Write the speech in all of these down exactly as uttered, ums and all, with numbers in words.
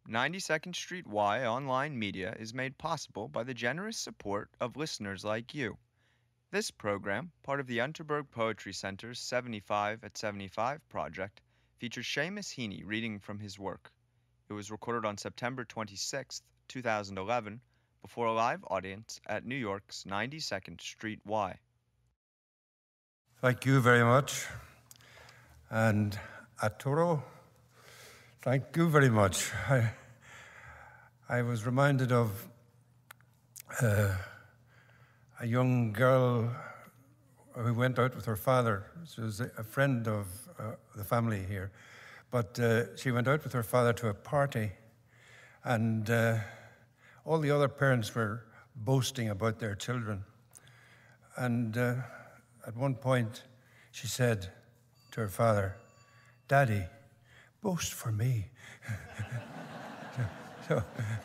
ninety-second Street Y online media is made possible by the generous support of listeners like you. This program, part of the Unterberg Poetry Center's seventy-five at seventy-five project, features Seamus Heaney reading from his work. It was recorded on September twenty-sixth, two thousand eleven, before a live audience at New York's ninety-second Street Y. Thank you very much. And Arturo, thank you very much. I, I was reminded of uh, a young girl who went out with her father. She was a friend of uh, the family here. But uh, she went out with her father to a party, and uh, all the other parents were boasting about their children. And uh, at one point, she said to her father, "Daddy, boast for me." so,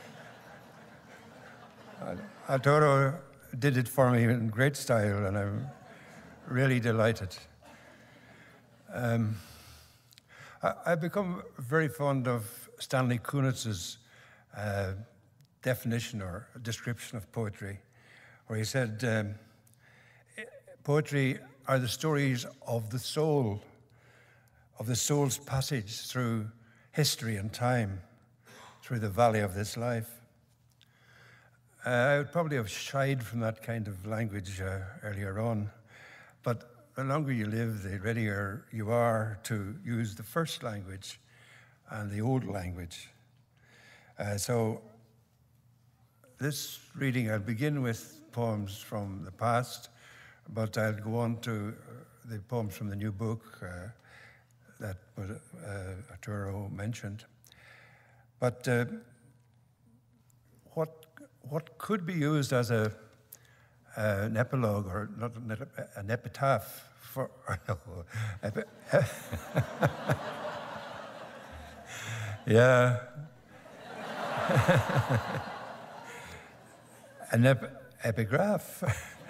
so Arturo did it for me in great style, and I'm really delighted. Um, I, I've become very fond of Stanley Kunitz's uh, definition or description of poetry, where he said, um, poetry are the stories of the soul, of the soul's passage through history and time, through the valley of this life. Uh, I would probably have shied from that kind of language uh, earlier on, but the longer you live, the readier you are to use the first language and the old language. Uh, so this reading, I'll begin with poems from the past, but I'll go on to the poems from the new book uh, that uh, Arturo mentioned. But uh, what what could be used as a uh, an epilogue, or not an, an epitaph for no, epi, yeah, an ep, epigraph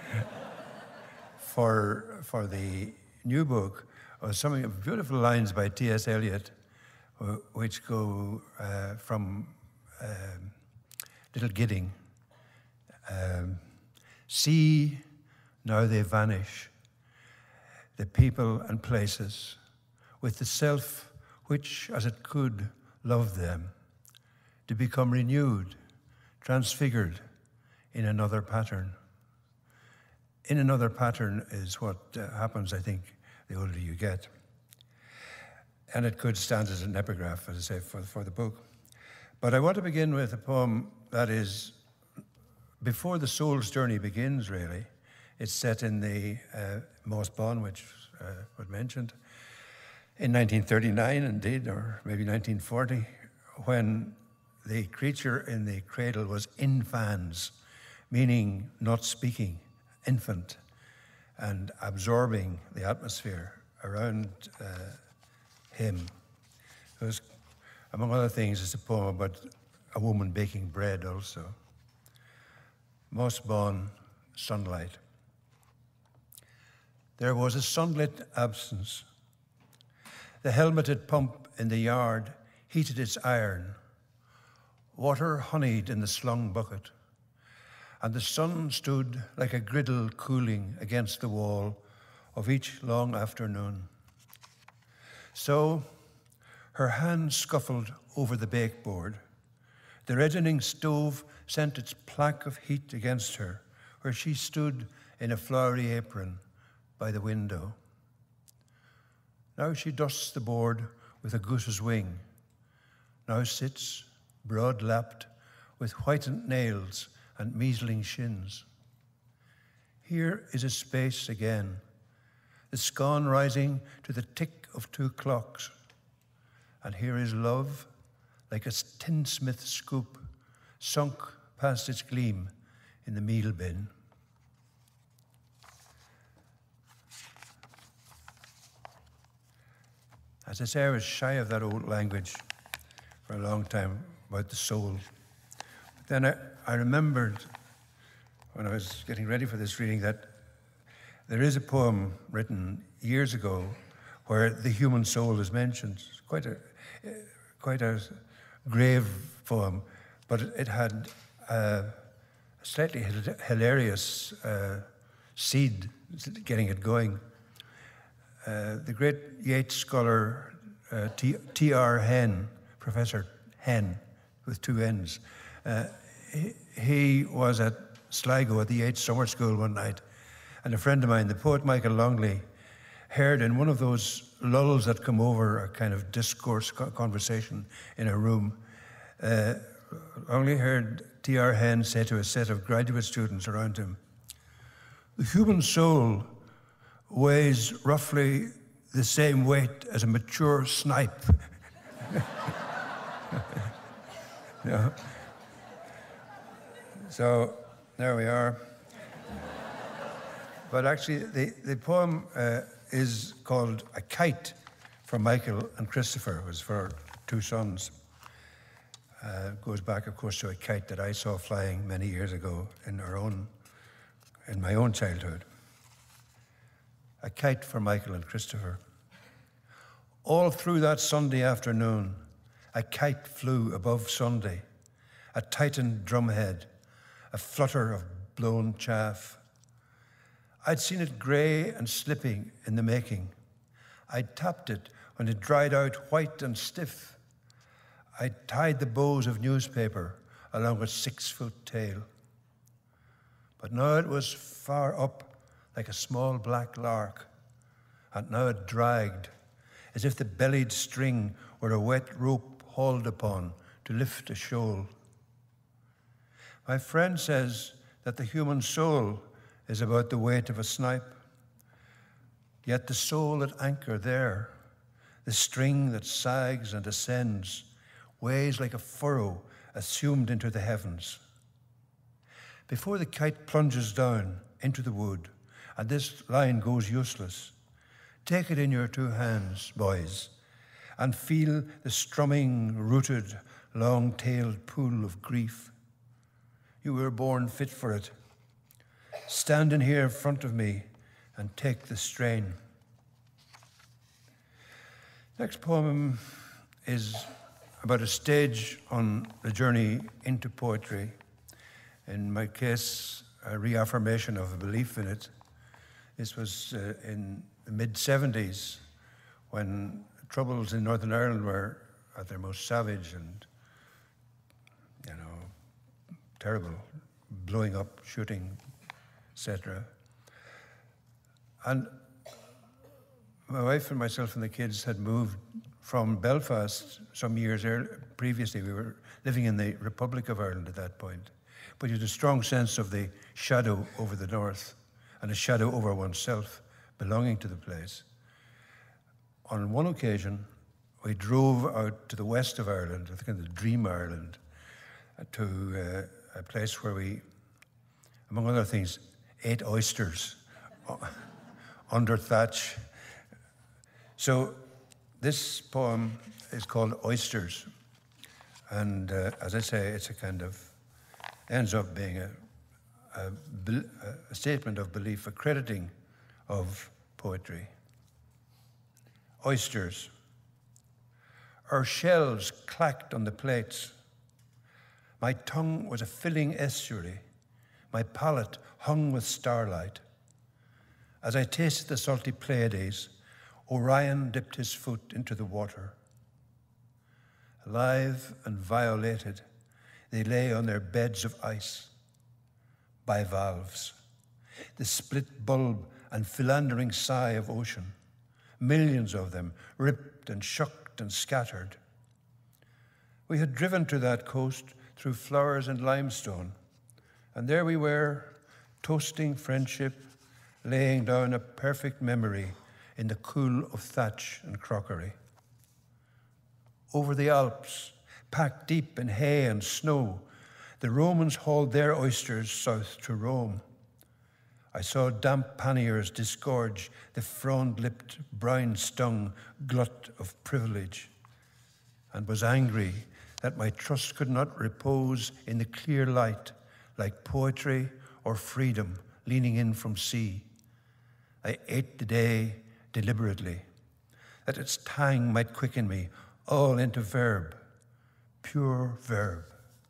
for for the new book, or some beautiful lines by T S Eliot, which go uh, from um, Little Gidding. Um, See, now they vanish, the people and places, with the self which, as it could, loved them, to become renewed, transfigured in another pattern. In another pattern is what uh, happens, I think, the older you get. And it could stand as an epigraph, as I say, for, for the book. But I want to begin with a poem that is before the soul's journey begins, really. It's set in the uh, Moss Bawn, which uh, was mentioned, in nineteen thirty-nine, indeed, or maybe nineteen forty, when the creature in the cradle was infans, meaning not speaking, infant, and absorbing the atmosphere around uh, him. It was, among other things, it's a poem about a woman baking bread also. Moss Bawn, sunlight. There was a sunlit absence. The helmeted pump in the yard heated its iron, water honeyed in the slung bucket, and the sun stood like a griddle cooling against the wall of each long afternoon. So her hand scuffled over the bakeboard. The reddening stove sent its plaque of heat against her, where she stood in a flowery apron by the window. Now she dusts the board with a goose's wing. Now sits, broad-lapped, with whitened nails and measling shins. Here is a space again, the scone rising to the tick of two clocks. And here is love, like a tinsmith scoop, sunk past its gleam in the meal bin. As I say, I was shy of that old language for a long time about the soul. But then I, I remembered when I was getting ready for this reading that there is a poem written years ago where the human soul is mentioned. It's quite a, quite a grave poem, but it had uh, a slightly hilarious uh, seed getting it going. Uh, the great Yeats scholar uh, T R Henn, Professor Henn, with two N's, uh, he, he was at Sligo at the Yeats Summer School one night, and a friend of mine, the poet Michael Longley, heard in one of those lulls that come over a kind of discourse conversation in a room, uh, Longley heard T R Henn say to a set of graduate students around him, "The human soul weighs roughly the same weight as a mature snipe." Yeah. So there we are. But actually, the, the poem uh, is called A Kite for Michael and Christopher. It was for two sons. Uh, it goes back, of course, to a kite that I saw flying many years ago in our own, in my own childhood. A kite for Michael and Christopher. All through that Sunday afternoon, a kite flew above Sunday, a tightened drumhead, a flutter of blown chaff. I'd seen it grey and slipping in the making. I'd tapped it when it dried out white and stiff. I'd tied the bows of newspaper along its six-foot tail. But now it was far up like a small black lark, and now it dragged as if the bellied string were a wet rope hauled upon to lift a shoal. My friend says that the human soul is about the weight of a snipe, yet the soul at anchor there, the string that sags and ascends, weighs like a furrow assumed into the heavens. Before the kite plunges down into the wood, and this line goes useless, take it in your two hands, boys, and feel the strumming, rooted, long-tailed pool of grief. You were born fit for it. Stand in here in front of me and take the strain. Next poem is about a stage on the journey into poetry. In my case, a reaffirmation of a belief in it. This was uh, in the mid seventies when troubles in Northern Ireland were at their most savage and, you know, terrible, blowing up, shooting, et cetera. And my wife and myself and the kids had moved from Belfast some years earlier. Previously. We were living in the Republic of Ireland at that point. But you had a strong sense of the shadow over the north and a shadow over oneself belonging to the place. On one occasion, we drove out to the west of Ireland, I think in the Dream Ireland, to uh, a place where we, among other things, ate oysters under thatch. So this poem is called Oysters. And uh, as I say, it's a kind of, ends up being a, a, a statement of belief, a crediting of poetry. Oysters. Our shells clacked on the plates. My tongue was a filling estuary. My palate hung with starlight. As I tasted the salty Pleiades, Orion dipped his foot into the water. Alive and violated, they lay on their beds of ice, bivalves, the split bulb and philandering sigh of ocean, millions of them ripped and shucked and scattered. We had driven to that coast through flowers and limestone, and there we were, toasting friendship, laying down a perfect memory in the cool of thatch and crockery. Over the Alps, packed deep in hay and snow, the Romans hauled their oysters south to Rome. I saw damp panniers disgorge the frond-lipped, brown-stung glut of privilege, and was angry that my trust could not repose in the clear light like poetry or freedom leaning in from sea. I ate the day deliberately, that its tang might quicken me all into verb, pure verb.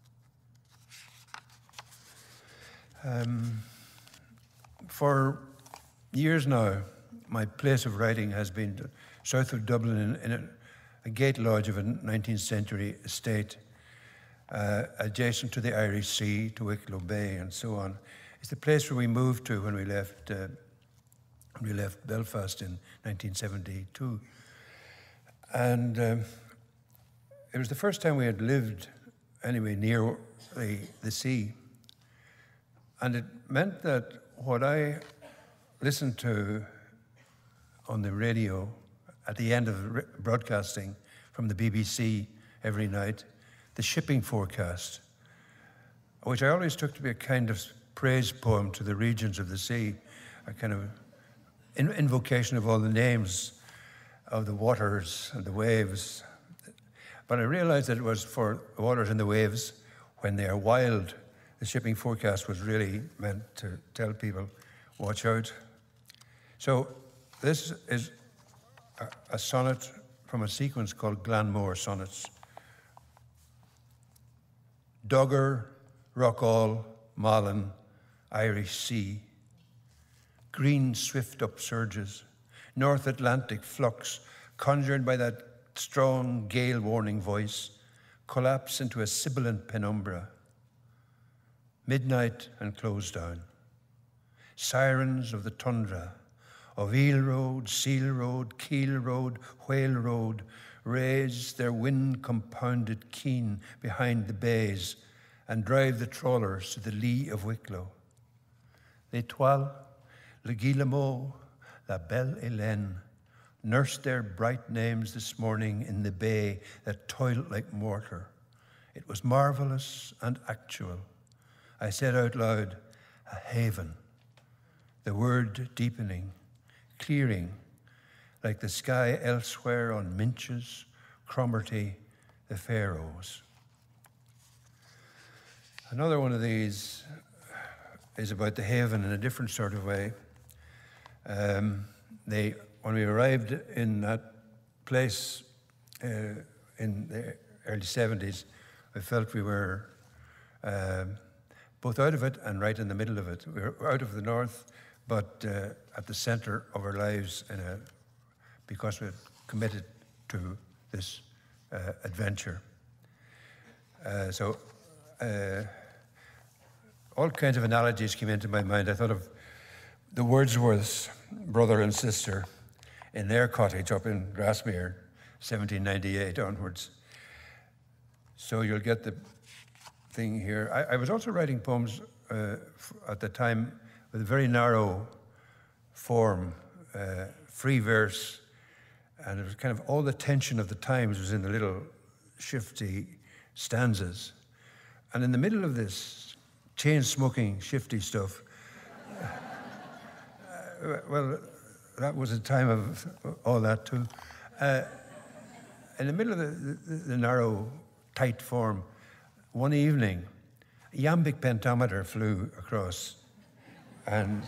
Um, for years now, my place of writing has been south of Dublin in, in a, a gate lodge of a nineteenth century estate uh, adjacent to the Irish Sea, to Wicklow Bay and so on. It's the place where we moved to when we left, uh, when we left Belfast in nineteen seventy-two. And um, it was the first time we had lived anyway near the, the sea. And it meant that what I listened to on the radio at the end of the broadcasting from the B B C every night, the shipping forecast, which I always took to be a kind of praise poem to the regions of the sea, a kind of in- invocation of all the names of the waters and the waves. But I realized that it was for the waters and the waves when they are wild. The shipping forecast was really meant to tell people, watch out. So this is a, a sonnet from a sequence called Glanmore Sonnets. Dogger, Rockall, Malin, Irish Sea, green swift upsurges, North Atlantic flux conjured by that strong gale warning voice, collapse into a sibilant penumbra. Midnight and close down. Sirens of the tundra, of Eel Road, Seal Road, Keel Road, Whale Road, raise their wind-compounded keen behind the bays and drive the trawlers to the lee of Wicklow. L'Étoile, Le Guillemot, La Belle Hélène nursed their bright names this morning in the bay that toiled like mortar. It was marvelous and actual. I said out loud, a haven, the word deepening, clearing, like the sky elsewhere on Minches, Cromarty, the Faroes. Another one of these is about the haven in a different sort of way. Um, they, when we arrived in that place uh, in the early seventies, I felt we were uh, both out of it and right in the middle of it. We were out of the north, but uh, at the center of our lives in a, because we had committed to this uh, adventure. Uh, so uh, all kinds of analogies came into my mind. I thought of the Wordsworths, brother and sister, in their cottage up in Grasmere, seventeen ninety-eight onwards. So you'll get the thing here. I, I was also writing poems uh, at the time with a very narrow form, uh, free verse, and it was kind of all the tension of the times was in the little shifty stanzas. And in the middle of this chain-smoking, shifty stuff, uh, well, that was a time of all that too. Uh, in the middle of the, the, the narrow, tight form, one evening, a iambic pentameter flew across, and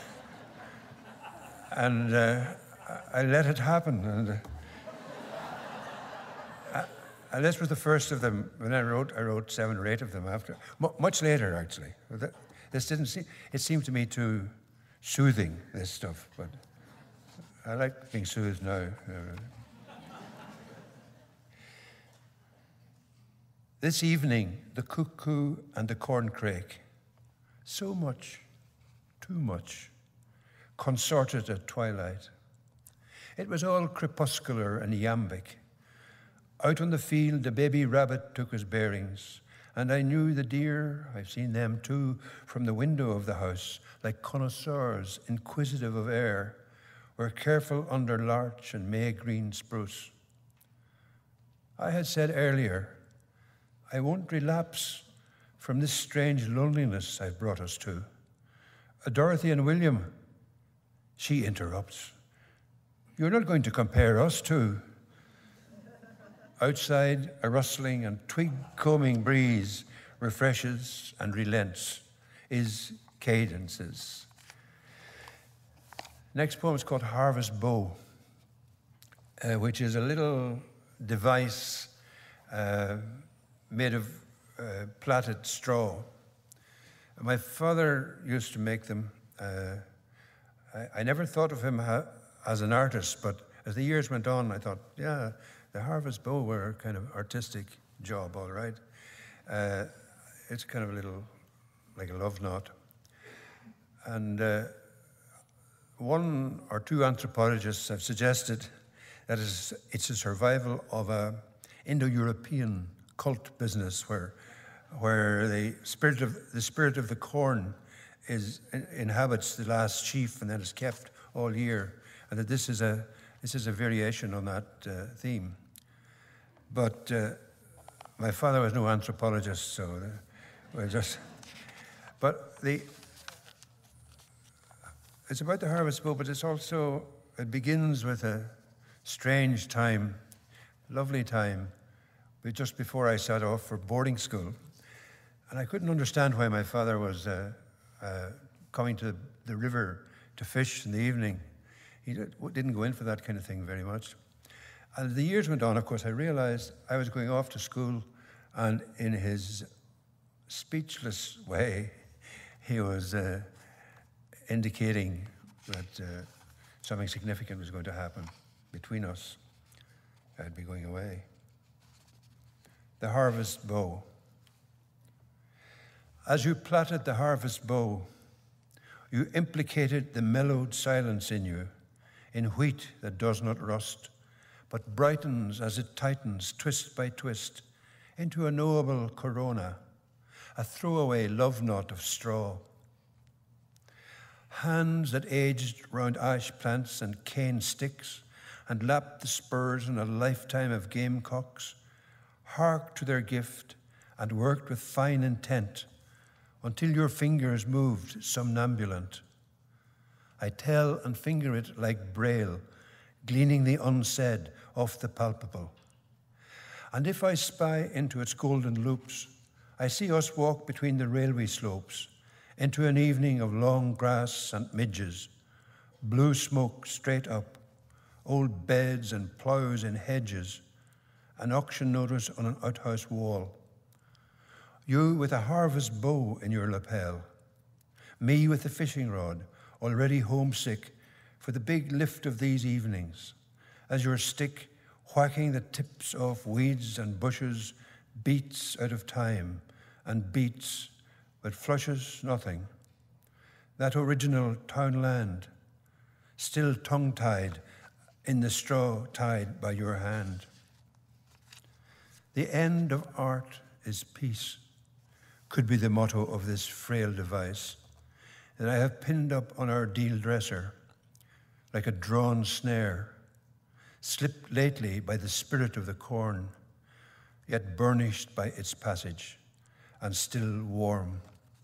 and uh, I let it happen. And uh, and this was the first of them. When I wrote, I wrote seven or eight of them after. M- much later, actually. This didn't seem. It seemed to me too soothing. This stuff, but I like being soothed now. This evening, the cuckoo and the corncrake, so much, too much, consorted at twilight. It was all crepuscular and iambic. Out on the field, the baby rabbit took his bearings, and I knew the deer, I've seen them too, from the window of the house, like connoisseurs inquisitive of air, were careful under larch and May-green spruce. I had said earlier, I won't relapse from this strange loneliness I've brought us to. Uh, Dorothy and William, she interrupts. You're not going to compare us two. Outside, a rustling and twig-combing breeze refreshes and relents, is cadences. Next poem is called Harvest Bow, uh, which is a little device uh, made of uh, plaited straw. My father used to make them. Uh, I, I never thought of him ha- as an artist, but as the years went on, I thought, yeah, the harvest bow were a kind of artistic job, all right. Uh, it's kind of a little like a love knot. And uh, one or two anthropologists have suggested that it's, it's a survival of a Indo-European cult business where, where the spirit of the spirit of the corn is inhabits the last sheaf and then is kept all year, and that this is a this is a variation on that uh, theme. But uh, my father was no anthropologist, so uh, we're just. But the it's about the harvest bow, but it's also it begins with a strange time, lovely time, just before I set off for boarding school, and I couldn't understand why my father was uh, uh, coming to the river to fish in the evening. He didn't go in for that kind of thing very much. As the years went on, of course, I realized I was going off to school, and in his speechless way, he was uh, indicating that uh, something significant was going to happen between us. I'd be going away. The harvest bow. As you plaited the harvest bow, you implicated the mellowed silence in you, in wheat that does not rust, but brightens as it tightens, twist by twist, into a knowable corona, a throwaway love knot of straw. Hands that aged round ash plants and cane sticks and lapped the spurs in a lifetime of gamecocks, harked to their gift and worked with fine intent until your fingers moved somnambulant. I tell and finger it like braille, gleaning the unsaid off the palpable. And if I spy into its golden loops, I see us walk between the railway slopes into an evening of long grass and midges, blue smoke straight up, old beds and ploughs in hedges, an auction notice on an outhouse wall. You with a harvest bow in your lapel, me with the fishing rod, already homesick for the big lift of these evenings, as your stick whacking the tips off weeds and bushes beats out of time and beats, but flushes nothing. That original townland, still tongue-tied in the straw tied by your hand. The end of art is peace, could be the motto of this frail device that I have pinned up on our deal dresser like a drawn snare, slipped lately by the spirit of the corn, yet burnished by its passage and still warm.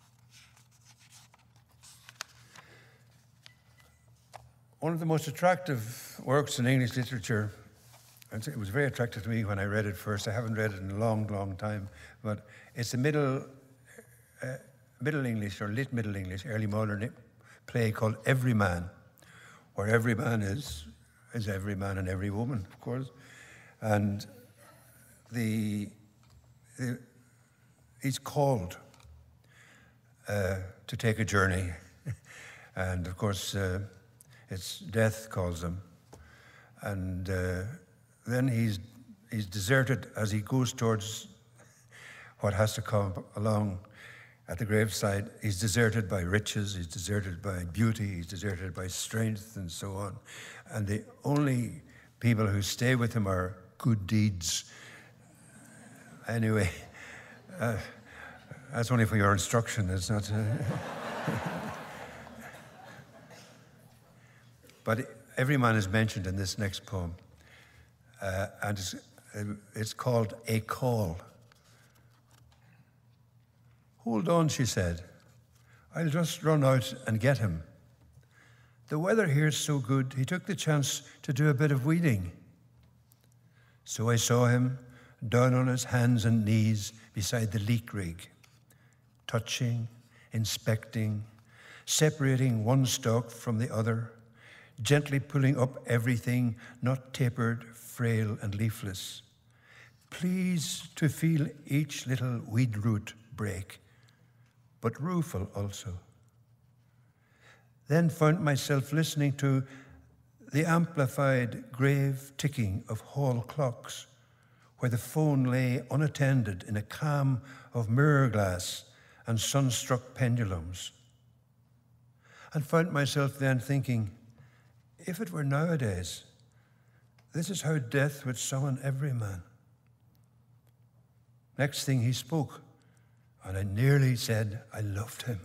One of the most attractive works in English literature, it was very attractive to me when I read it first. I haven't read it in a long, long time, but it's a middle, uh, middle English or late Middle English, early modern play called Everyman, where every man is is every man and every woman, of course, and the, the he's called uh, to take a journey, and of course uh, it's death calls him, and uh, then he's he's deserted as he goes towards what has to come along at the graveside. He's deserted by riches, he's deserted by beauty, he's deserted by strength, and so on. And the only people who stay with him are good deeds. Anyway, uh, that's only for your instruction. It's not. Uh, but every man is mentioned in this next poem, uh, and it's, it's called A Call. Hold on, she said. I'll just run out and get him. The weather here's so good, he took the chance to do a bit of weeding. So I saw him down on his hands and knees beside the leak rig, touching, inspecting, separating one stalk from the other, gently pulling up everything not tapered, frail, and leafless, pleased to feel each little weed root break, but rueful also. Then found myself listening to the amplified, grave ticking of hall clocks, where the phone lay unattended in a calm of mirror glass and sun-struck pendulums. And found myself then thinking, if it were nowadays, this is how death would summon every man. Next thing he spoke, and I nearly said I loved him.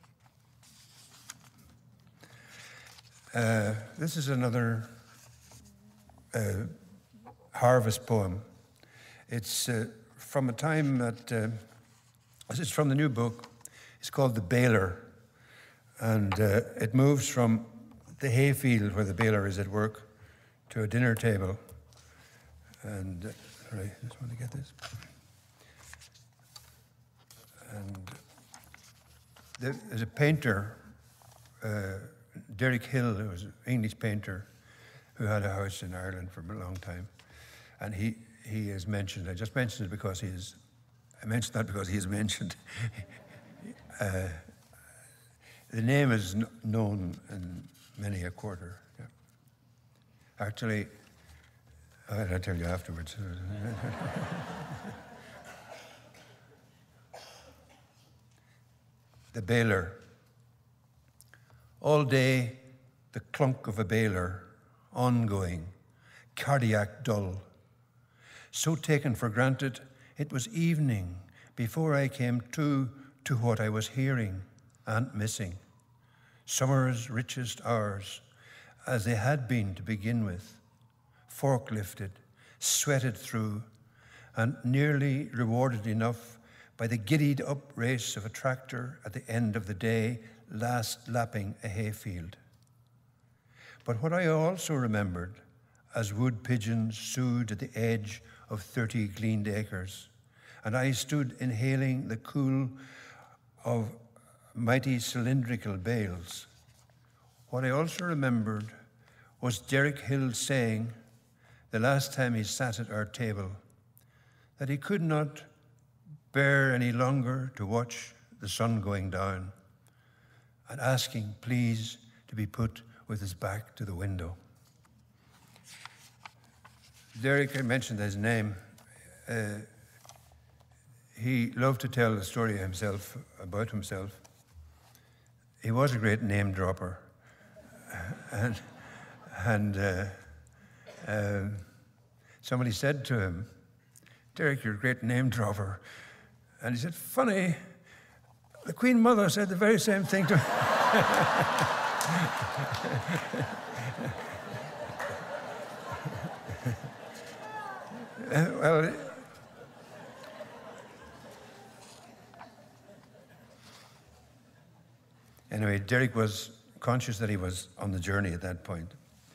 Uh, this is another uh, harvest poem. It's uh, from a time that, uh, this is from the new book. It's called The Baler. And uh, it moves from the hayfield where the baler is at work to a dinner table. And, uh, sorry, I just want to get this. And there's a painter, uh, Derek Hill, who was an English painter who had a house in Ireland for a long time. And he, he is mentioned, I just mentioned it because he is, I mentioned that because he is mentioned. uh, the name is n- known in many a quarter. Yeah. Actually, I'll tell you afterwards. The baler. All day, the clunk of a baler, ongoing, cardiac dull. So taken for granted, it was evening before I came to to what I was hearing and missing. Summer's richest hours, as they had been to begin with, fork lifted, sweated through, and nearly rewarded enough by the giddied up race of a tractor at the end of the day, last lapping a hayfield. But what I also remembered, as wood pigeons sued at the edge of thirty gleaned acres, and I stood inhaling the cool of mighty cylindrical bales, what I also remembered was Derek Hill saying, the last time he sat at our table, that he could not bear any longer to watch the sun going down, and asking, please, to be put with his back to the window. Derek, I mentioned his name. Uh, he loved to tell the story himself, about himself. He was a great name dropper. And, and uh, uh, somebody said to him, Derek, you're a great name dropper. And he said, funny, the Queen Mother said the very same thing to me. uh, well, anyway, Derek was conscious that he was on the journey at that point.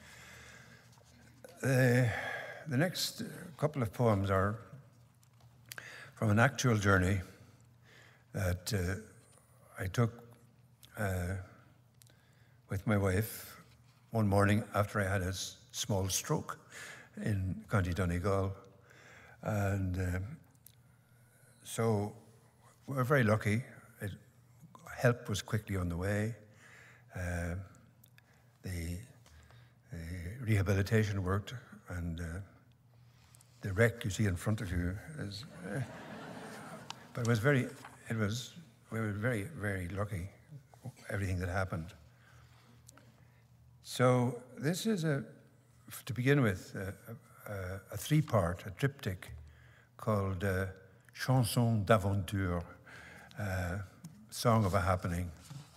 Uh, the next couple of poems are from an actual journey that uh, I took uh, with my wife one morning after I had a s- small stroke in County Donegal. And uh, so we were very lucky. It, help was quickly on the way. Uh, the, the rehabilitation worked, and uh, the wreck you see in front of you is... Uh, but it was very, it was, we were very, very lucky, everything that happened. So this is, a, to begin with, a, a, a three-part, a triptych called uh, Chanson d'aventure, uh, Song of a Happening.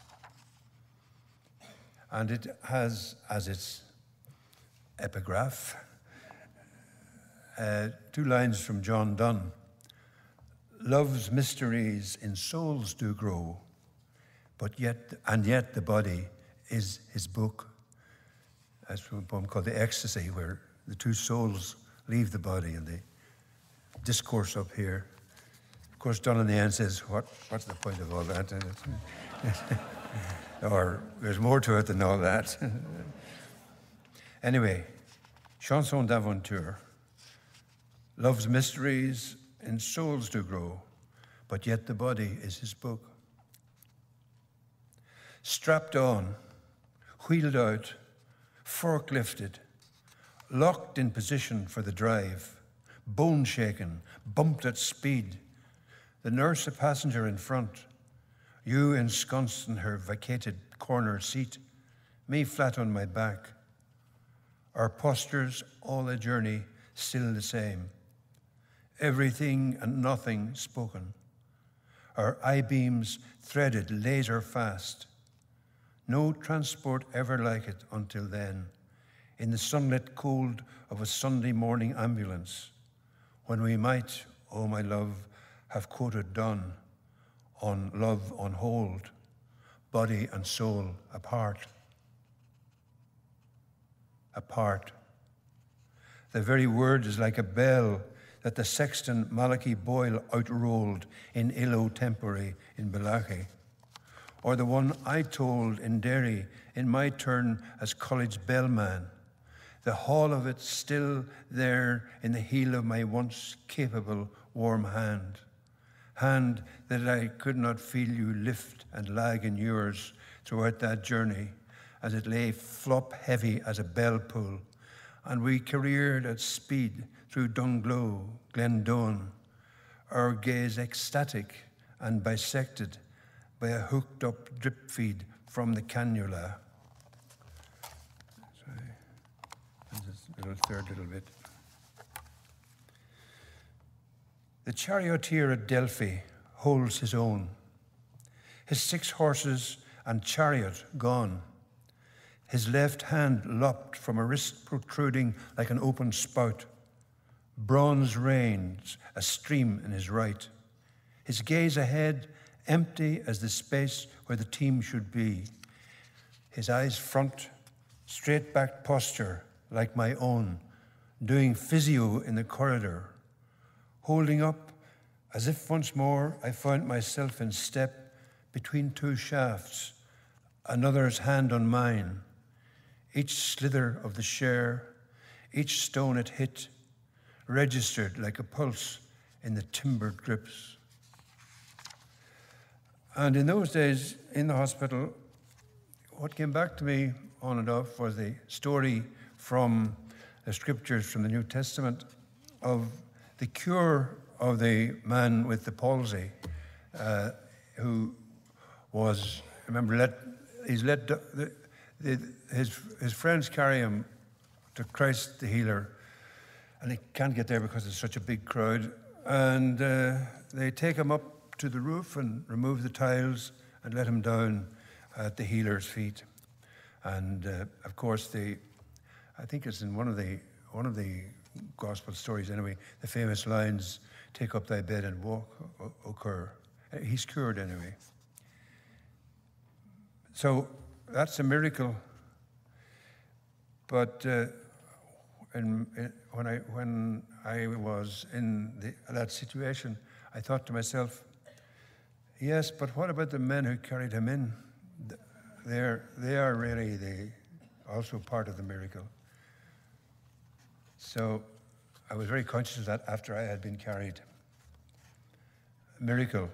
And it has as its epigraph uh, two lines from John Donne. Love's mysteries in souls do grow, but yet, and yet the body is his book. That's from a poem called The Ecstasy, where the two souls leave the body and they discourse up here. Of course, Donne in the end says, what, what's the point of all that? Or there's more to it than all that. Anyway, Chanson d'aventure. Love's mysteries in souls do grow, but yet the body is his book. Strapped on, wheeled out, fork lifted, locked in position for the drive, bone shaken, bumped at speed, the nurse a passenger in front, you ensconced in her vacated corner seat, me flat on my back, our postures all a journey still the same, everything and nothing spoken, our eye-beams threaded laser fast, no transport ever like it until then, in the sunlit cold of a Sunday morning ambulance, when we might, oh my love, have quoted Donne on love on hold, body and soul apart. Apart. The very word is like a bell that the sexton Malachi Boyle outrolled in illo tempore in Balachi, or the one I told in Derry in my turn as college bellman, the hall of it still there in the heel of my once capable warm hand, hand that I could not feel you lift and lag in yours throughout that journey as it lay flop heavy as a bell pull, and we careered at speed through Dunglow, Glendone, our gaze ecstatic and bisected by a hooked-up drip feed from the cannula. Sorry, and this little third little bit. The charioteer at Delphi holds his own. His six horses and chariot gone. His left hand lopped from a wrist protruding like an open spout. Bronze reins a stream in his right. His gaze ahead, empty as the space where the team should be. His eyes front, straight-backed posture like my own, doing physio in the corridor, holding up as if once more I found myself in step between two shafts, another's hand on mine, each slither of the share, each stone it hit, registered like a pulse in the timbered grips. And in those days, in the hospital, what came back to me on and off was the story from the scriptures from the New Testament of the cure of the man with the palsy, uh, who was, remember, let, he's let the, the, his, his friends carry him to Christ the healer, and he can't get there because it's such a big crowd, and uh, they take him up to the roof and remove the tiles and let him down at the healer's feet. And uh, of course, the, I think it's in one of the one of the gospel stories anyway, the famous lines, "Take up thy bed and walk," occur. He's cured anyway. So that's a miracle. But uh, in, in, when I when I was in the, that situation, I thought to myself, yes, but what about the men who carried him in? They're, they are really the, also part of the miracle. So I was very conscious of that after I had been carried. Miracle.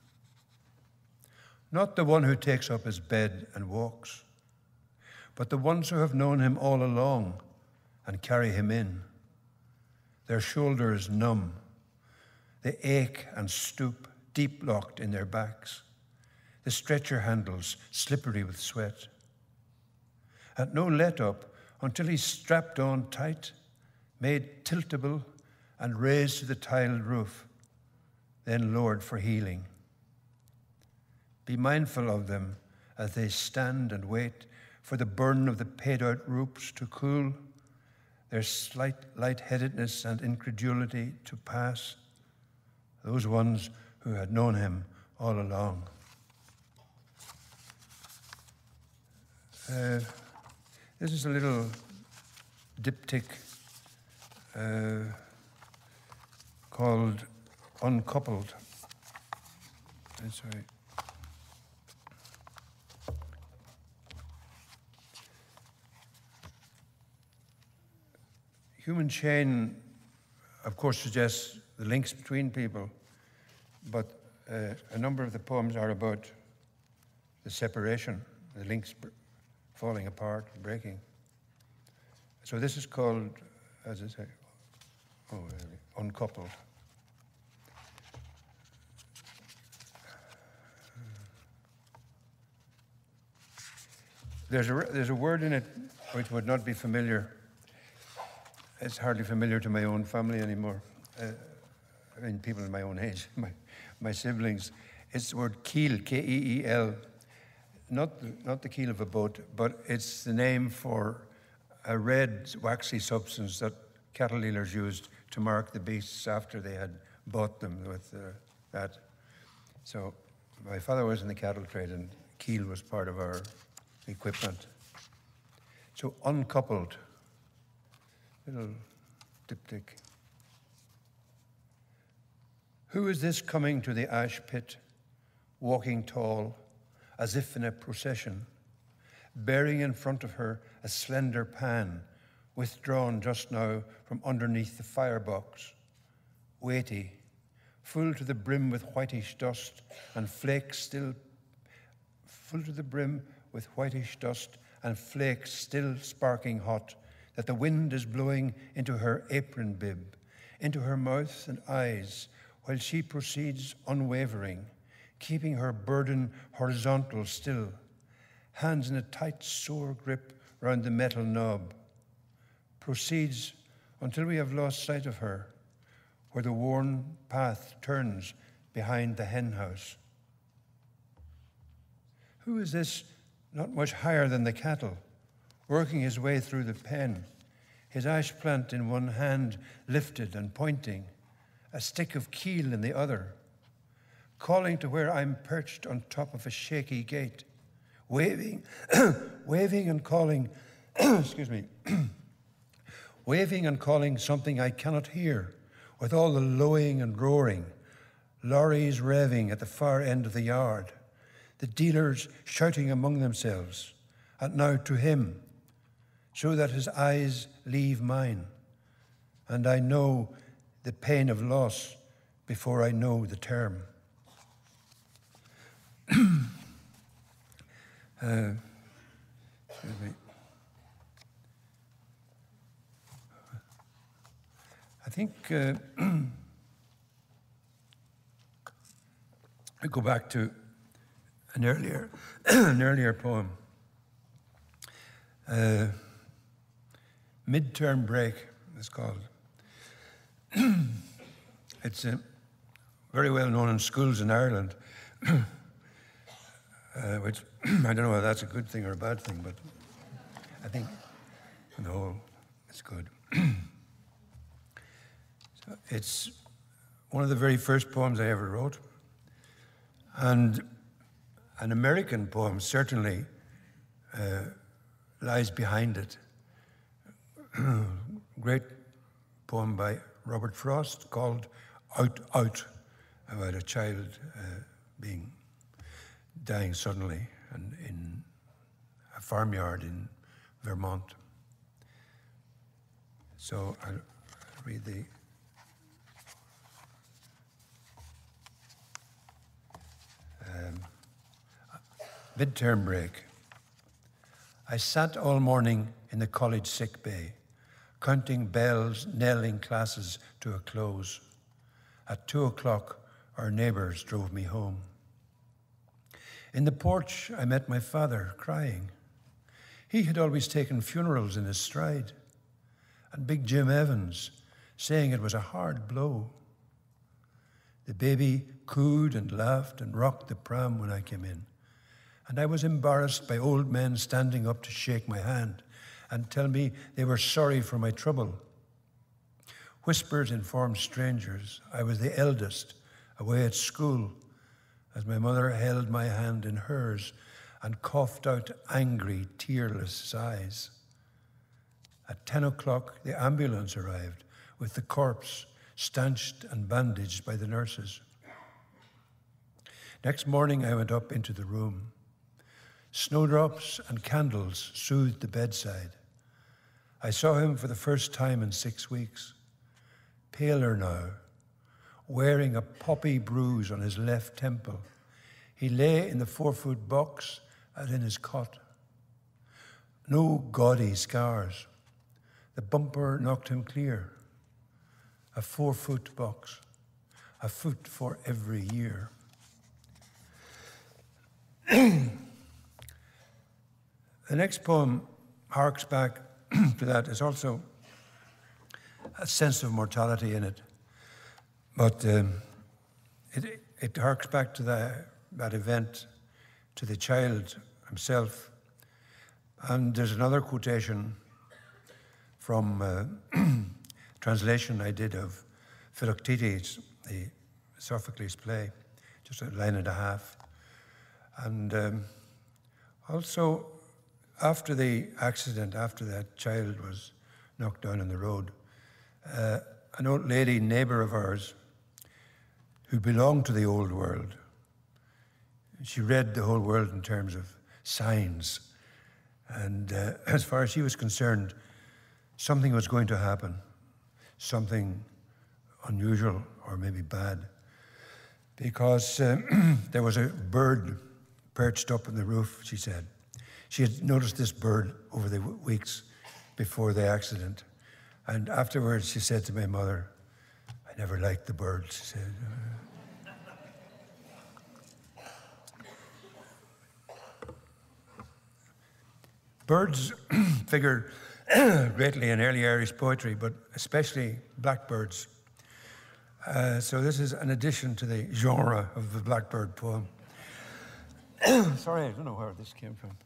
Not the one who takes up his bed and walks, but the ones who have known him all along and carry him in. Their shoulders numb, they ache and stoop, deep locked in their backs, the stretcher handles slippery with sweat. At no let-up until he's strapped on tight, made tiltable and raised to the tiled roof, then lowered for healing. Be mindful of them as they stand and wait for the burn of the paid-out ropes to cool, their slight lightheadedness and incredulity to pass, those ones who had known him all along. Uh, this is a little diptych uh, called Uncoupled. That's right. Human chain of course, suggests the links between people, but uh, a number of the poems are about the separation, the links falling apart, breaking. So this is called, as I say, oh, Uncoupled. There's a, there's a word in it which would not be familiar. It's hardly familiar to my own family anymore. Uh, I mean, people in my own age, my, my siblings. It's the word keel, K E E L. Not the, not the keel of a boat, but it's the name for a red, waxy substance that cattle dealers used to mark the beasts after they had bought them with uh, that. So my father was in the cattle trade, and keel was part of our equipment. So uncoupled, little diptych. Who is this coming to the ash pit, walking tall, as if in a procession, bearing in front of her a slender pan, withdrawn just now from underneath the firebox, weighty, full to the brim with whitish dust, and flakes still, full to the brim with whitish dust, and flakes still sparking hot, that the wind is blowing into her apron bib, into her mouth and eyes, while she proceeds unwavering, keeping her burden horizontal still, hands in a tight, sore grip round the metal knob, proceeds until we have lost sight of her, where the worn path turns behind the hen house. Who is this not much higher than the cattle, working his way through the pen, his ash plant in one hand lifted and pointing, a stick of keel in the other, calling to where I'm perched on top of a shaky gate, waving, waving and calling, excuse me, waving and calling something I cannot hear, with all the lowing and roaring, lorries revving at the far end of the yard, the dealers shouting among themselves, and now to him, so that his eyes leave mine, and I know the pain of loss before I know the term. uh, excuse me. I think uh, I go back to an earlier, an earlier poem. Uh, Midterm Break, it's called. It's uh, very well known in schools in Ireland, uh, which I don't know whether that's a good thing or a bad thing, but I think on the whole, it's good. So it's one of the very first poems I ever wrote, and an American poem certainly uh, lies behind it. Great poem by Robert Frost called Out, Out, about a child uh, being dying suddenly and in a farmyard in Vermont. So I'll read the um, midterm break. I sat all morning in the college sick bay, counting bells, nailing classes to a close. At two o'clock, our neighbors drove me home. In the porch, I met my father, crying. He had always taken funerals in his stride, and Big Jim Evans, saying it was a hard blow. The baby cooed and laughed and rocked the pram when I came in, and I was embarrassed by old men standing up to shake my hand and tell me they were sorry for my trouble. Whispers informed strangers I was the eldest, away at school, as my mother held my hand in hers and coughed out angry, tearless sighs. At ten o'clock, the ambulance arrived with the corpse stanched and bandaged by the nurses. Next morning, I went up into the room. Snowdrops and candles soothed the bedside. I saw him for the first time in six weeks. paler now, wearing a poppy bruise on his left temple. He lay in the four-foot box as in his cot. No gaudy scars. The bumper knocked him clear. A four-foot box, a foot for every year. The next poem harks back to that. There's also a sense of mortality in it, but um, it, it harks back to the, that event, to the child himself. And there's another quotation from uh, translation I did of Philoctetes, the Sophocles play, just a line and a half. And um, also, after the accident, after that child was knocked down on the road, uh, an old lady, neighbor of ours, who belonged to the old world, she read the whole world in terms of signs. And uh, as far as she was concerned, something was going to happen, something unusual or maybe bad, because uh, there was a bird perched up on the roof, she said. She had noticed this bird over the w- weeks before the accident. And afterwards she said to my mother, I never liked the birds, she said. Birds figure greatly in early Irish poetry, but especially blackbirds. Uh, so this is an addition to the genre of the blackbird poem. Sorry, I don't know where this came from.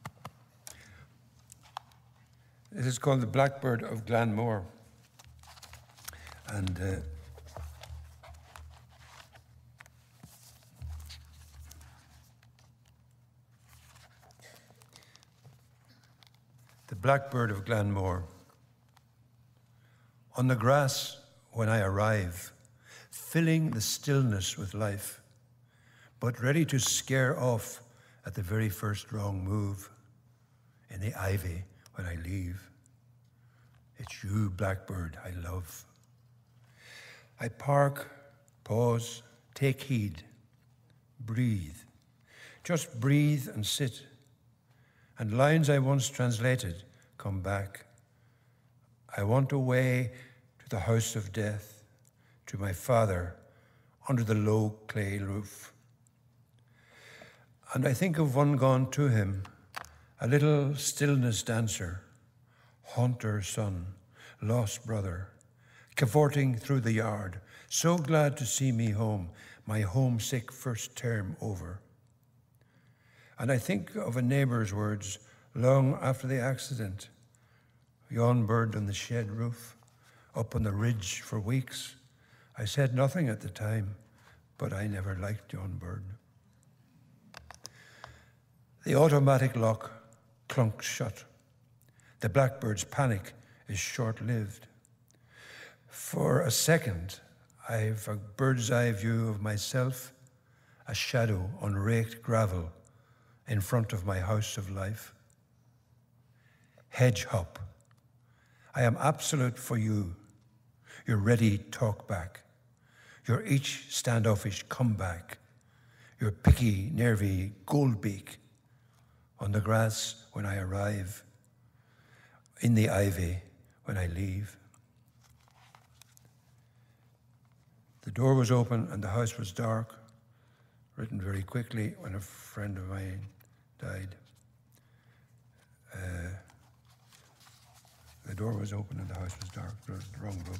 This is called The Blackbird of Glanmore. And uh, The Blackbird of Glanmore. On the grass when I arrive, filling the stillness with life, but ready to scare off at the very first wrong move. In the ivy when I leave, it's you, blackbird, I love. I park, pause, take heed, breathe. Just breathe and sit. And lines I once translated come back. I want away to the house of death, to my father under the low clay roof. And I think of one gone to him, a little stillness dancer, haunter son, lost brother, cavorting through the yard, so glad to see me home, my homesick first term over. And I think of a neighbour's words long after the accident. Yon bird on the shed roof, up on the ridge for weeks. I said nothing at the time, but I never liked yon bird. The automatic lock clunks shut. The blackbird's panic is short-lived. For a second, I've a bird's eye view of myself, a shadow on raked gravel in front of my house of life. Hedge hop. I am absolute for you. Your ready talk back. Your each standoffish comeback. Your picky, nervy goldbeak. On the grass when I arrive. In the ivy when I leave. The door was open and the house was dark. Written very quickly when a friend of mine died. Uh, the door was open and the house was dark. It was the wrong book.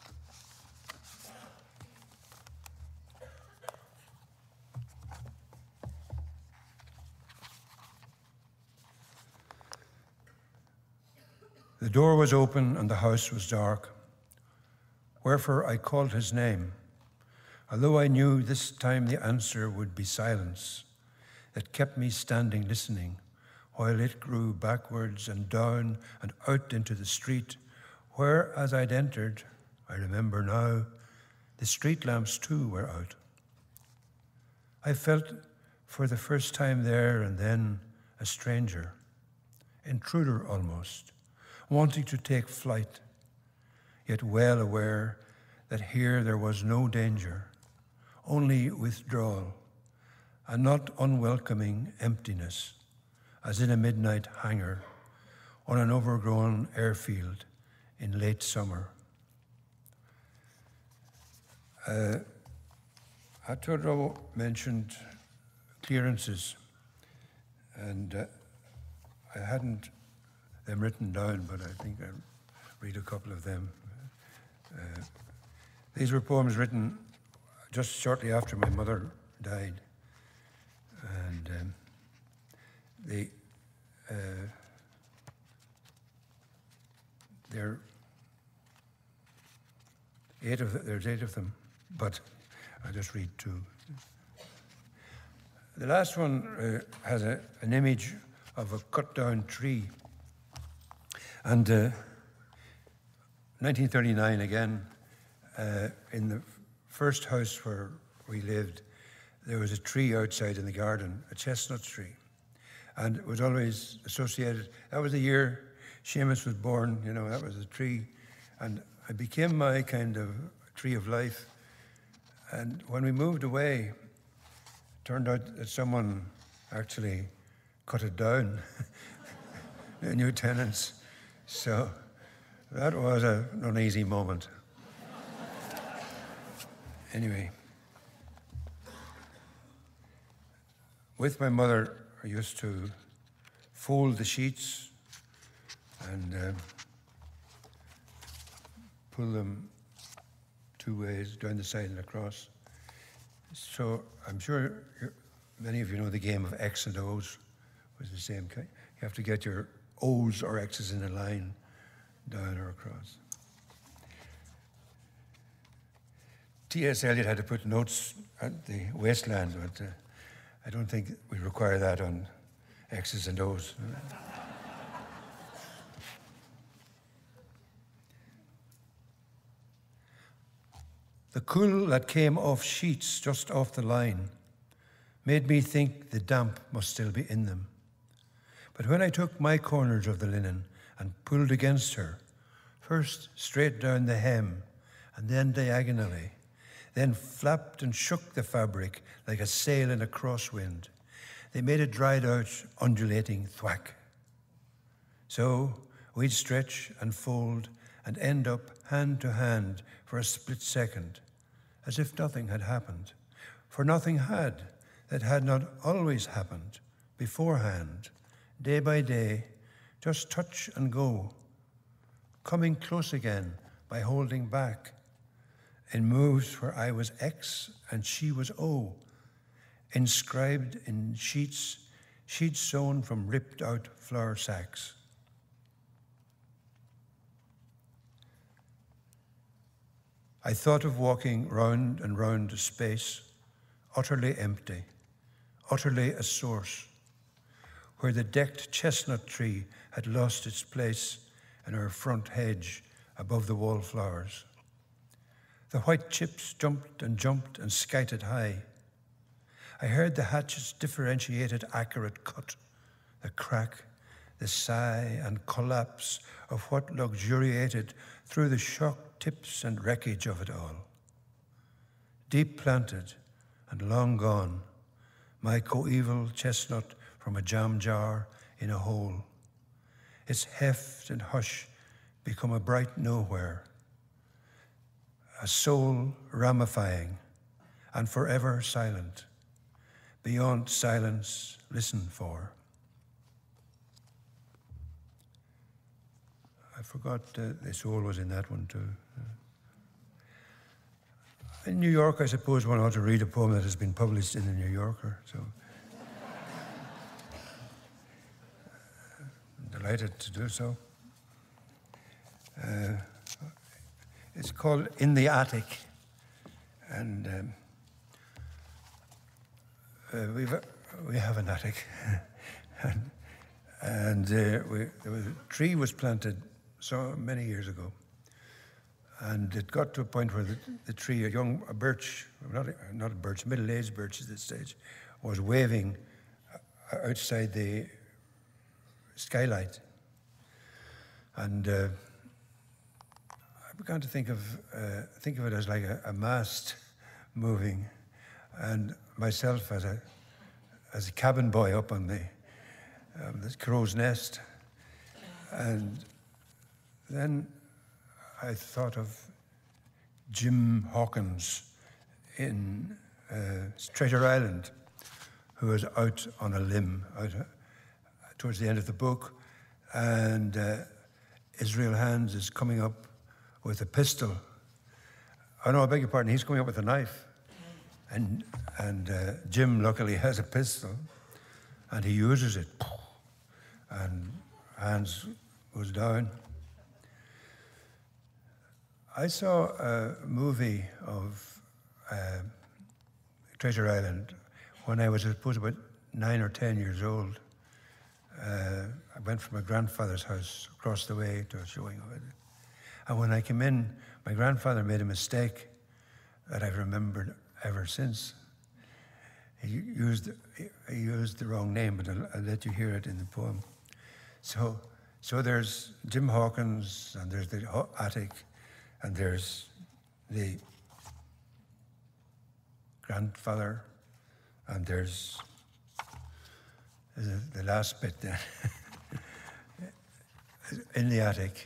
The door was open and the house was dark. Wherefore I called his name, although I knew this time the answer would be silence that kept me standing listening while it grew backwards and down and out into the street where, as I'd entered, I remember now, the street lamps too were out. I felt for the first time there and then a stranger, intruder almost, wanting to take flight, yet well aware that here there was no danger, only withdrawal, and not unwelcoming emptiness, as in a midnight hangar on an overgrown airfield in late summer. Uh, Arturo mentioned clearances, and uh, I hadn't them written down, but I think I'll read a couple of them. Uh, these were poems written just shortly after my mother died, and um, they uh, they're eight of the, there's eight of them, but I'll just read two. The last one uh, has a, an image of a cut-down tree. And uh, nineteen thirty-nine again, uh, in the first house where we lived, there was a tree outside in the garden, a chestnut tree. And it was always associated, that was the year Seamus was born, you know, that was the tree. And it became my kind of tree of life. And when we moved away, it turned out that someone actually cut it down, the new tenants. So that was a, an uneasy moment. Anyway, with my mother, I used to fold the sheets and uh, pull them two ways, down the side and across. So I'm sure many of you know the game of X and O's was the same kind. You have to get your O's or X's in a line, down or across. T S Eliot had to put notes at the wasteland, but uh, I don't think we require that on X's and O's. The cool that came off sheets just off the line made me think the damp must still be in them. But when I took my corners of the linen and pulled against her, first straight down the hem and then diagonally, then flapped and shook the fabric like a sail in a crosswind, they made a dried out, undulating thwack. So we'd stretch and fold and end up hand to hand for a split second, as if nothing had happened. For nothing had that had not always happened beforehand, day by day, just touch and go, coming close again by holding back, in moves where I was X and she was O, inscribed in sheets, sheets sewn from ripped out flour sacks. I thought of walking round and round a space, utterly empty, utterly a source, where the decked chestnut tree had lost its place in our front hedge above the wallflowers. The white chips jumped and jumped and skited high. I heard the hatchet's differentiated, accurate cut, the crack, the sigh and collapse of what luxuriated through the shocked tips and wreckage of it all. Deep planted and long gone, my coeval chestnut from a jam jar in a hole, its heft and hush become a bright nowhere, a soul ramifying and forever silent, beyond silence listen for. I forgot uh, the soul was in that one too. In New York, I suppose one ought to read a poem that has been published in the New Yorker, so. I'm delighted to do so. Uh, it's called In the Attic, and um, uh, we've, uh, we have an attic, and, and uh, we, there was, a tree was planted so many years ago, and it got to a point where the, the tree, a young a birch, not a, not a birch, middle-aged birch at this stage, was waving outside the skylight. And uh, began to think of uh, think of it as like a, a mast moving, and myself as a as a cabin boy up on the um, this crow's nest, and then I thought of Jim Hawkins in uh, Treasure Island, who was out on a limb out, uh, towards the end of the book, and uh, Israel Hands is coming up with a pistol. Oh no, I beg your pardon, he's coming up with a knife. And, and uh, Jim luckily has a pistol, and he uses it, and Hands goes down. I saw a movie of uh, Treasure Island when I was, I suppose, about nine or ten years old. Uh, I went from my grandfather's house across the way to a showing of it. And when I came in, my grandfather made a mistake that I've remembered ever since. He used, he used the wrong name, but I'll, I'll let you hear it in the poem. So, so there's Jim Hawkins, and there's the attic, and there's the grandfather, and there's the, the last bit there, in the attic.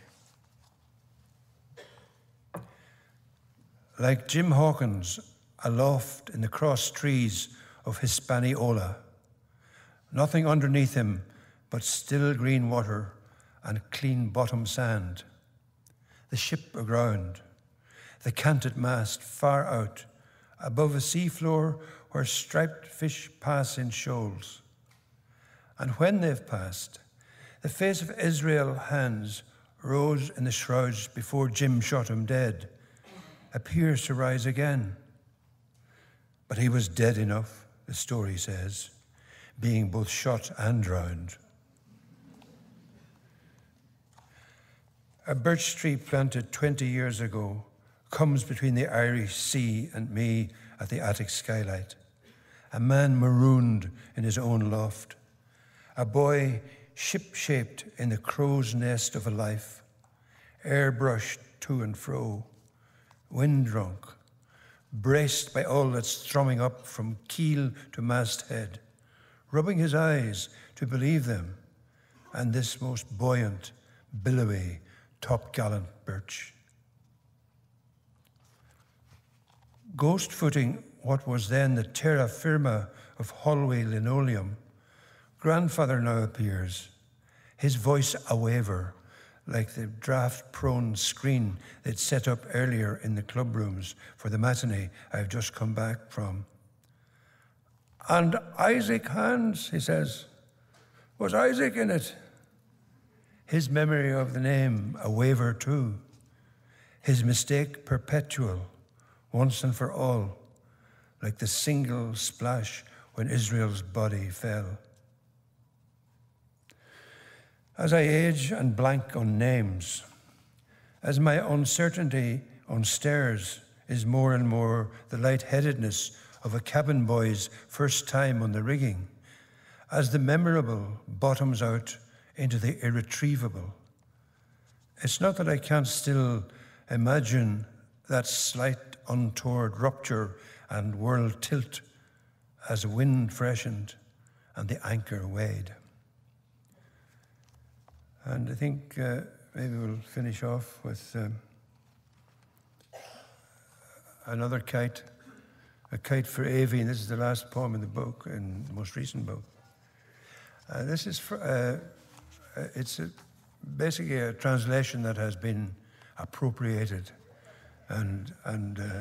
Like Jim Hawkins, aloft in the cross trees of Hispaniola, nothing underneath him but still green water and clean bottom sand. The ship aground, the canted mast far out, above a seafloor where striped fish pass in shoals. And when they've passed, the face of Israel Hands rose in the shrouds before Jim shot him dead, appears to rise again. But he was dead enough, the story says, being both shot and drowned. A birch tree planted twenty years ago comes between the Irish Sea and me at the attic skylight. A man marooned in his own loft. A boy ship-shaped in the crow's nest of a life, airbrushed to and fro, wind-drunk, braced by all that's thrumming up from keel to masthead, rubbing his eyes to believe them, and this most buoyant, billowy, top-gallant birch. Ghost-footing what was then the terra firma of Holloway linoleum, grandfather now appears, his voice a waver, like the draft-prone screen they'd set up earlier in the club rooms for the matinee I've just come back from. And Isaac Hands, he says, was Isaac in it? His memory of the name a waver too, his mistake perpetual, once and for all, like the single splash when Israel's body fell. As I age and blank on names, as my uncertainty on stairs is more and more the lightheadedness of a cabin boy's first time on the rigging, as the memorable bottoms out into the irretrievable, it's not that I can't still imagine that slight untoward rupture and world tilt as the wind freshened and the anchor weighed. And I think uh, maybe we'll finish off with um, another kite, a kite for Avie, and this is the last poem in the book, in the most recent book. Uh, this is for, uh, it's a, basically a translation that has been appropriated and, and uh,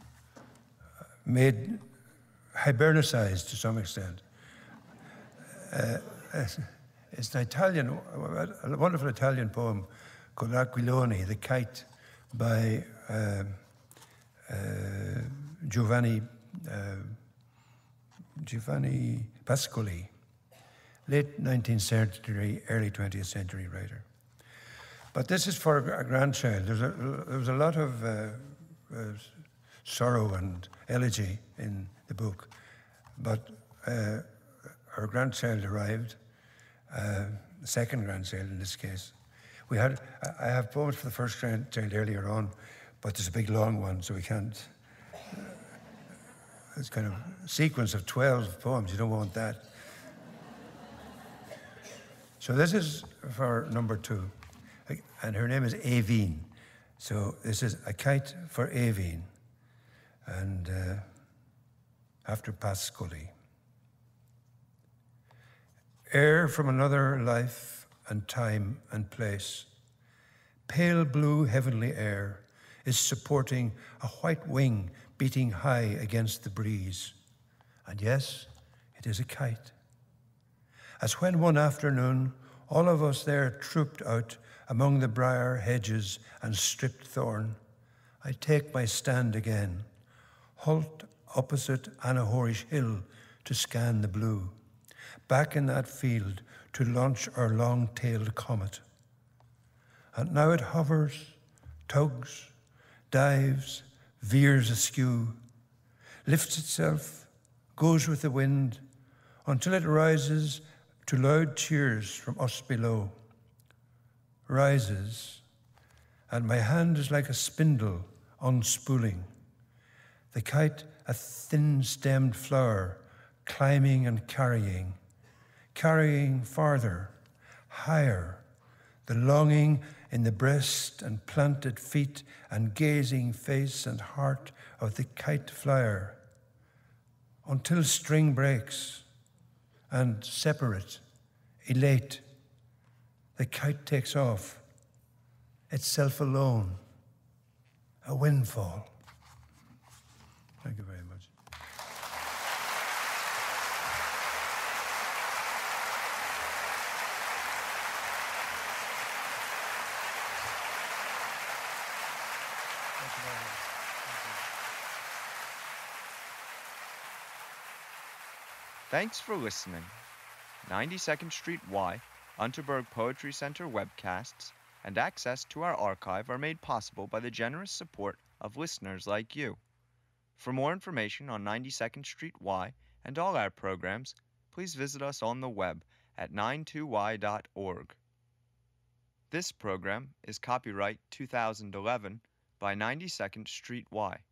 made hibernicized to some extent. Uh, It's an Italian, a wonderful Italian poem called Aquiloni, The Kite, by uh, uh, Giovanni, uh, Giovanni Pascoli, late nineteenth century, early twentieth century writer. But this is for a grandchild. There's a, there was a lot of uh, uh, sorrow and elegy in the book, but uh, our grandchild arrived, Uh, the second grandchild in this case, We had, I I have poems for the first child earlier on, but there's a big long one, so we can't. It's kind of a sequence of twelve poems. You don't want that. So this is for number two, and her name is Aveen. So this is A Kite for Aveen, and uh, after Pascoli. Air from another life and time and place, pale blue heavenly air is supporting a white wing beating high against the breeze. And yes, it is a kite. As when one afternoon, all of us there trooped out among the briar hedges and stripped thorn, I take my stand again, halt opposite Anahorish Hill to scan the blue, back in that field to launch our long-tailed comet. And now it hovers, tugs, dives, veers askew, lifts itself, goes with the wind, until it rises to loud cheers from us below. Rises, and my hand is like a spindle unspooling. The kite a thin-stemmed flower, climbing and carrying, carrying farther, higher, the longing in the breast and planted feet and gazing face and heart of the kite flyer, until string breaks and separate, elate, the kite takes off, itself alone, a windfall. Thank you very much. Thanks for listening. ninety-second Street Y, Unterberg Poetry Center webcasts, and access to our archive are made possible by the generous support of listeners like you. For more information on ninety-second Street Y and all our programs, please visit us on the web at ninety-two y dot org. This program is copyright two thousand eleven by ninety-second Street Y.